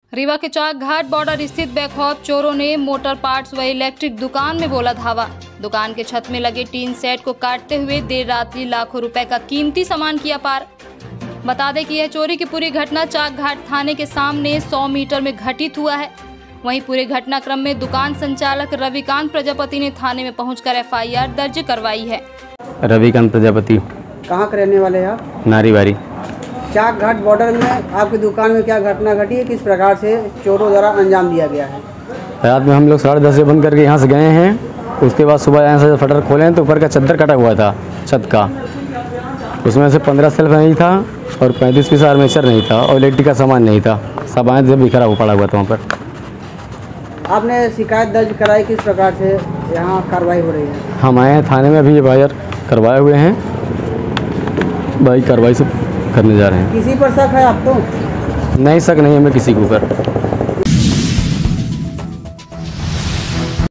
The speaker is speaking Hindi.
रीवा के चाक घाट बॉर्डर स्थित बेखौफ चोरों ने मोटर पार्ट्स व इलेक्ट्रिक दुकान में बोला धावा। दुकान के छत में लगे टीन सेट को काटते हुए देर रात्रि लाखों रुपए का कीमती सामान किया पार। बता दें कि यह चोरी की पूरी घटना चाक घाट थाने के सामने 100 मीटर में घटित हुआ है। वहीं पूरे घटनाक्रम में दुकान संचालक रविकांत प्रजापति ने थाने में पहुंचकर FIR दर्ज करवाई है। रविकांत प्रजापति। कहाँ के रहने वाले हैं आप? नारीवारी। चाक घाट बॉर्डर में आपकी दुकान में क्या घटना घटी है, किस प्रकार से चोरों द्वारा अंजाम दिया गया है? रात में हम लोग 10:30 बजे बंद करके यहाँ से गए हैं। उसके बाद सुबह यहाँ से शटर खोले तो ऊपर का चद्दर कटा हुआ था छत का। उसमें से 15 सेल्फ नहीं था और 35 पीस आर्मेचर नहीं था और इलेक्ट्रिक का सामान नहीं था। सब आए थे बिखरा हुआ पड़ा हुआ था वहाँ पर। आपने शिकायत दर्ज कराई, किस प्रकार से यहाँ कार्रवाई हो रही है? हम आए हैं थाने में, अभी FIR करवाए हुए हैं। भाई कार्रवाई सब करने जा रहे हैं। किसी पर शक है आपको? नहीं, शक नहीं हमें किसी के ऊपर।